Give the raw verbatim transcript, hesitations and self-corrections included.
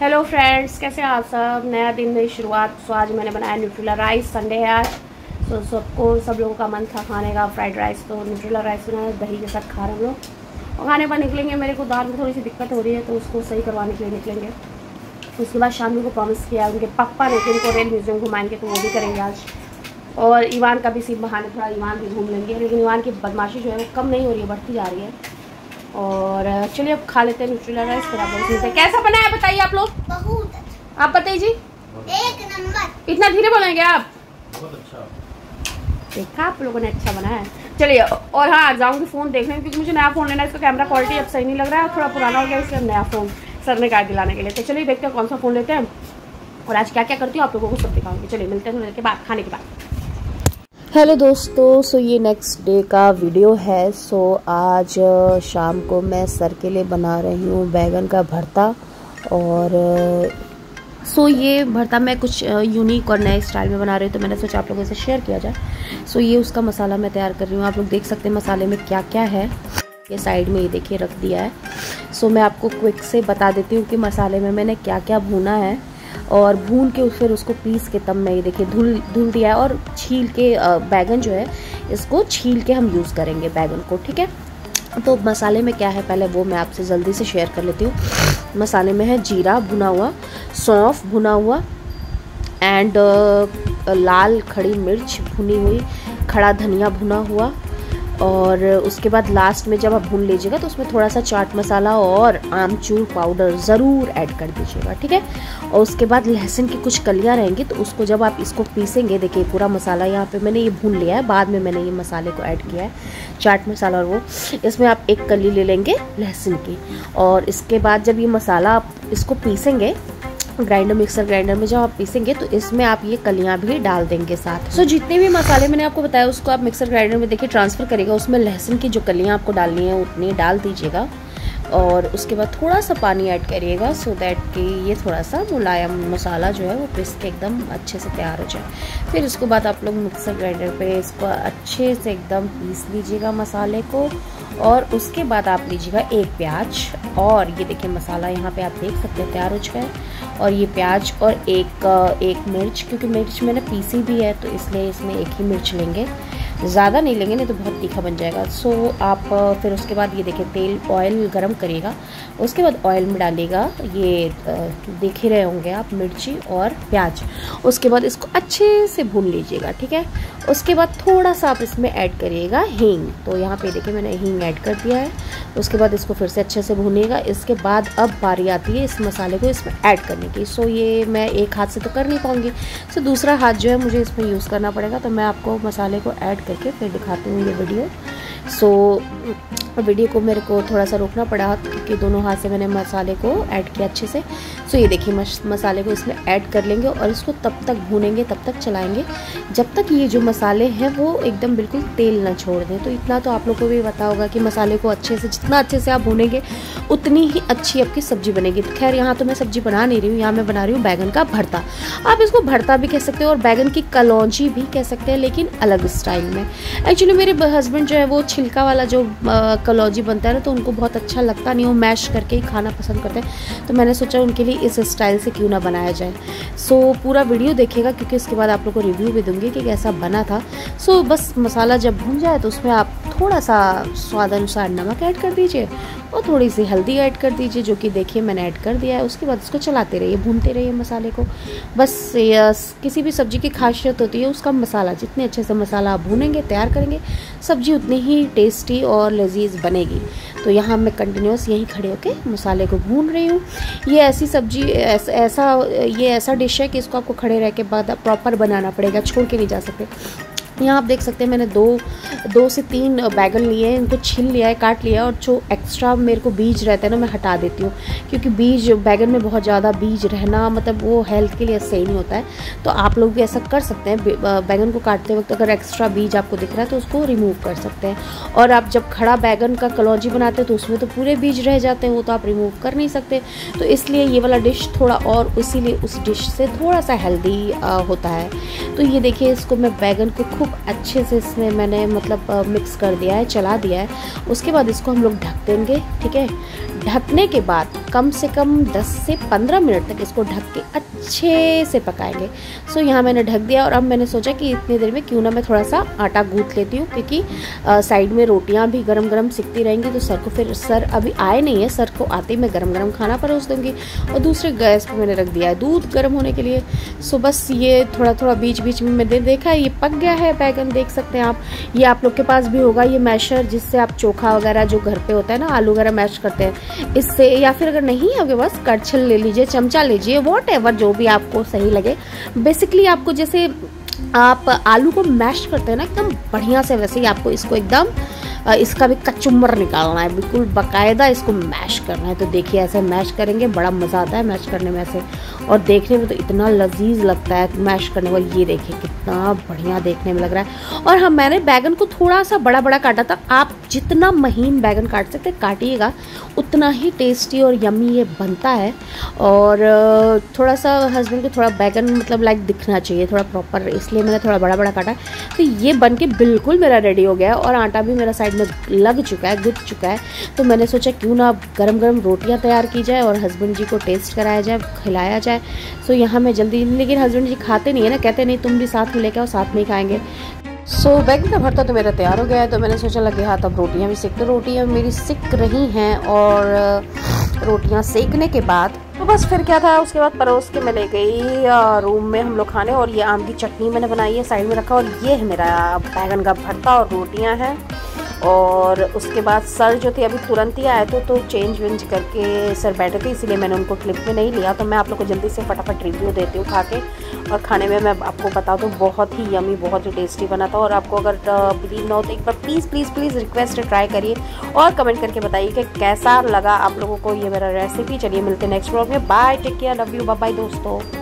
Hello friends, कैसे हैं आप सब। नया दिन, नई शुरुआत। सो आज मैंने बनाया न्यूट्रेला राइस। संडे है आज, तो सबको सब लोगों का मन था खाने का फ्राइड राइस, तो न्यूट्रेला राइस बनाया, दही के साथ खा रहे हम लोग। और खाने पर निकलेंगे। मेरे को दाल में थोड़ी सी दिक्कत हो रही है, तो उसको सही करवाने के लिए निकलेंगे। उसके बाद शामी को प्रॉमिस किया उनके पापा ने कि उनको रेल म्यूजियम घुमाएंगे, तो वो भी करेंगे आज। और ईवान का भी सीन बहाने थोड़ा ईवान भी घूम लेंगे, लेकिन ईवान की बदमाशी जो है वो कम नहीं हो रही है, बढ़ती जा रही है। और चलिए अब खा लेते हैं न्यूट्रेला राइस, फिर आप लोग कैसा बना है बताइए आप लोग। बहुत आप बताइए जी। एक नंबर। इतना धीरे बोलेंगे आप। बहुत अच्छा। देखा आप लोगों ने अच्छा बनाया है। चलिए, और हाँ जाऊँगी फ़ोन देखने, क्योंकि मुझे नया फ़ोन लेना है। इसका कैमरा क्वालिटी अब सही नहीं लग रहा है, थोड़ा पुराना हो गया, इसलिए नया फ़ोन सर ने कहा दिलाने के लिए। तो चलिए देखते हैं कौन सा फ़ोन लेते हैं और आज क्या क्या करती हूँ आप लोगों को सब दिखाऊंगी। चलिए मिलते हैं थोड़ी के बाद, खाने के बाद। हेलो दोस्तों, सो ये नेक्स्ट डे का वीडियो है। सो आज शाम को मैं सर के लिए बना रही हूँ बैगन का भरता। और सो ये भरता मैं कुछ यूनिक और नए स्टाइल में बना रही हूँ, तो मैंने सोचा आप लोगों से शेयर किया जाए। सो ये उसका मसाला मैं तैयार कर रही हूँ। आप लोग देख सकते हैं मसाले में क्या क्या है। ये साइड में ये देखिए रख दिया है। सो मैं आपको क्विक से बता देती हूँ कि मसाले में मैंने क्या क्या भूना है, और भून के फिर उसको पीस के तब मैं ये देखिए धुल धुल दिया है। और छील के बैगन जो है इसको छील के हम यूज़ करेंगे बैगन को, ठीक है। तो मसाले में क्या है पहले वो मैं आपसे जल्दी से शेयर कर लेती हूँ। मसाले में है जीरा भुना हुआ, सौंफ भुना हुआ, एंड लाल खड़ी मिर्च भुनी हुई, खड़ा धनिया भुना हुआ, और उसके बाद लास्ट में जब आप भून लीजिएगा तो उसमें थोड़ा सा चाट मसाला और आमचूर पाउडर ज़रूर ऐड कर दीजिएगा, ठीक है। और उसके बाद लहसुन की कुछ कलियां रहेंगी, तो उसको जब आप इसको पीसेंगे, देखिए पूरा मसाला यहाँ पे मैंने ये भून लिया है, बाद में मैंने ये मसाले को ऐड किया है, चाट मसाला। और वो इसमें आप एक कली ले लेंगे लहसुन की, और इसके बाद जब ये मसाला आप इसको पीसेंगे ग्राइंडर मिक्सर ग्राइंडर में जब आप पीसेंगे, तो इसमें आप ये कलियां भी डाल देंगे साथ। सो so, जितने भी मसाले मैंने आपको बताया उसको आप मिक्सर ग्राइंडर में देखिए ट्रांसफर करेगा। उसमें लहसुन की जो कलियां आपको डालनी है उतनी डाल दीजिएगा, और उसके बाद थोड़ा सा पानी ऐड करिएगा, सो दैट कि ये थोड़ा सा मुलायम मसाला जो है वो पीस के एकदम अच्छे से तैयार हो जाए। फिर उसके बाद आप लोग मिक्सर ग्राइंडर पे इसको अच्छे से एकदम पीस लीजिएगा मसाले को, और उसके बाद आप लीजिएगा एक प्याज, और ये देखिए मसाला यहाँ पे आप देख सकते हैं तैयार हो चुका है। और ये प्याज और एक एक मिर्च, क्योंकि मिर्च मैंने पीसी भी है तो इसलिए इसमें एक ही मिर्च लेंगे, ज़्यादा नहीं लेंगे नहीं तो बहुत तीखा बन जाएगा। सो आप फिर उसके बाद ये देखिए तेल ऑयल गरम करिएगा, उसके बाद ऑयल में डालिएगा ये देख ही रहे होंगे आप मिर्ची और प्याज। उसके बाद इसको अच्छे से भून लीजिएगा, ठीक है। उसके बाद थोड़ा सा आप इसमें ऐड करिएगा हींग, तो यहाँ पे देखिए मैंने हींग ऐड कर दिया है। उसके बाद इसको फिर से अच्छे से भूनिएगा। इसके बाद अब बारी आती है इस मसाले को इसमें ऐड करने की। सो ये मैं एक हाथ से तो कर नहीं पाऊँगी, सो दूसरा हाथ जो है मुझे इसमें यूज़ करना पड़ेगा, तो मैं आपको मसाले को ऐड करके फिर दिखाती हूँ ये वीडियो। सो so, वीडियो को मेरे को थोड़ा सा रोकना पड़ा क्योंकि दोनों हाथ से मैंने मसाले को ऐड किया अच्छे से। सो so, ये देखिए मसाले को इसमें ऐड कर लेंगे, और इसको तब तक भूनेंगे, तब तक चलाएंगे जब तक ये जो मसाले हैं वो एकदम बिल्कुल तेल ना छोड़ दें। तो इतना तो आप लोगों को भी पता होगा कि मसाले को अच्छे से जितना अच्छे से आप भूनेंगे उतनी ही अच्छी आपकी सब्जी बनेगी। तो खैर यहाँ तो मैं सब्जी बना नहीं रही हूँ, यहाँ मैं बना रही हूँ बैगन का भरता। आप इसको भरता भी कह सकते हो और बैगन की कलौंजी भी कह सकते हैं, लेकिन अलग स्टाइल में। एक्चुअली मेरे हस्बैंड जो है वो छिलका वाला जो कलौंजी बनता है ना, तो उनको बहुत अच्छा लगता नहीं, वो मैश करके ही खाना पसंद करते हैं। तो मैंने सोचा उनके लिए इस स्टाइल से क्यों ना बनाया जाए। सो so, पूरा वीडियो देखिएगा, क्योंकि इसके बाद आप लोग को रिव्यू भी दूंगी कि कैसा बना था। सो so, बस मसाला जब भून जाए तो उसमें आप थोड़ा सा स्वाद अनुसार नमक ऐड कर दीजिए, और थोड़ी सी हल्दी ऐड कर दीजिए, जो कि देखिए मैंने ऐड कर दिया है। उसके बाद इसको चलाते रहिए, भूनते रहिए मसाले को। बस यस, किसी भी सब्ज़ी की खासियत होती है उसका मसाला, जितने अच्छे से मसाला आप भूनेंगे तैयार करेंगे, सब्ज़ी उतनी ही टेस्टी और लजीज बनेगी। तो यहाँ मैं कंटिन्यूस यहीं खड़े होके मसाले को भून रही हूँ। ये ऐसी सब्जी ऐसा ऐसा ये ऐसा डिश है कि इसको आपको खड़े रह के बाद प्रॉपर बनाना पड़ेगा, छोड़ के नहीं जा सकते। यहाँ आप देख सकते हैं मैंने दो दो से तीन बैगन लिए हैं, इनको छील लिया है, काट लिया, और जो एक्स्ट्रा मेरे को बीज रहते हैं ना मैं हटा देती हूँ, क्योंकि बीज बैगन में बहुत ज़्यादा बीज रहना मतलब वो हेल्थ के लिए सही नहीं होता है। तो आप लोग भी ऐसा कर सकते हैं, बैगन को काटते वक्त अगर एक्स्ट्रा बीज आपको दिख रहा है तो उसको रिमूव कर सकते हैं। और आप जब खड़ा बैगन का कलौंजी बनाते हैं तो उसमें तो पूरे बीज रह जाते हैं, वो तो आप रिमूव कर नहीं सकते। तो इसलिए ये वाला डिश थोड़ा और इसीलिए उस डिश से थोड़ा सा हेल्दी होता है। तो ये देखिए इसको मैं बैगन को खूब अच्छे से इसमें मैंने मतलब मिक्स कर दिया है, चला दिया है। उसके बाद इसको हम लोग ढक देंगे, ठीक है। ढकने के बाद कम से कम दस से पंद्रह मिनट तक इसको ढक के अच्छे से पकाएंगे। सो यहाँ मैंने ढक दिया और अब मैंने सोचा कि इतनी देर में क्यों ना मैं थोड़ा सा आटा गूंथ लेती हूँ, क्योंकि साइड में रोटियाँ भी गरम गरम सिकती रहेंगी तो सर को फिर, सर अभी आए नहीं है, सर को आते ही मैं गरम गरम खाना परोस दूँगी। और दूसरे गैस पर मैंने रख दिया है दूध गर्म होने के लिए। सो बस ये थोड़ा थोड़ा बीच बीच में मैंने देखा ये पक गया है बैगन, देख सकते हैं आप। ये आप लोग के पास भी होगा ये मैशर, जिससे आप चोखा वगैरह जो घर पे होता है ना, आलू वगैरह मैश करते हैं इससे, या फिर अगर नहीं है आपके पास कड़छल ले लीजिए, चमचा लीजिए, वॉट एवर जो भी आपको सही लगे। बेसिकली आपको जैसे आप आलू को मैश करते हैं ना एकदम बढ़िया से, वैसे ही आपको इसको एकदम इसका भी कचुम्बर निकालना है, बिल्कुल बाकायदा इसको मैश करना है। तो देखिए ऐसे मैश करेंगे, बड़ा मज़ा आता है मैश करने में ऐसे, और देखने में तो इतना लजीज लगता है मैश करने वाला। ये देखिए कितना बढ़िया देखने में लग रहा है। और हाँ, मैंने बैगन को थोड़ा सा बड़ा बड़ा काटा था। आप जितना महीन बैगन काट सकते काटिएगा, उतना ही टेस्टी और यम्मी ये बनता है। और थोड़ा सा हस्बैंड को थोड़ा बैगन मतलब लाइक दिखना चाहिए थोड़ा प्रॉपर, इसलिए मैंने थोड़ा बड़ा बड़ा काटा। तो ये बन के बिल्कुल मेरा रेडी हो गया और आटा भी मेरा साइड में लग चुका है, गुथ चुका है। तो मैंने सोचा क्यों ना गरम गरम रोटियां तैयार की जाए और हस्बैंड जी को टेस्ट कराया जाए, खिलाया जाए। सो यहाँ मैं जल्दी, लेकिन हस्बैंड जी खाते नहीं है ना, कहते नहीं तुम भी साथ में लेके आओ, साथ में ही खाएंगे। सो so, बैगन का भरता तो मेरा तैयार हो गया है। तो मैंने सोचा लगे हाथ अब रोटियां भी सेक, तो रोटियां मेरी सिक रही हैं। और रोटियां सेकने के बाद तो बस फिर क्या था, उसके बाद परोस के मैं ले गई रूम में हम लोग खाने। और ये आम की चटनी मैंने बनाई है, साइड में रखा। और ये है मेरा बैगन का भरता और रोटियां हैं। और उसके बाद सर जो थे अभी तुरंत ही आए थे, तो चेंज वेंज करके सर बैठे थे, इसीलिए मैंने उनको क्लिप में नहीं लिया। तो मैं आप लोग को जल्दी से फटाफट रिव्यू देती हूँ खा के। और खाने में मैं आपको बता दूँ बहुत ही यमी, बहुत ही टेस्टी बना था। और आपको अगर बिलीव ना हो तो एक बार प्लीज़ प्लीज़ प्लीज़ रिक्वेस्ट है, ट्राई करिए और कमेंट करके बताइए कि कैसा लगा आप लोगों को ये मेरा रेसिपी। चलिए मिलते हैं नेक्स्ट व्लॉग में। Bye, take care, love you, bye bye दोस्तों।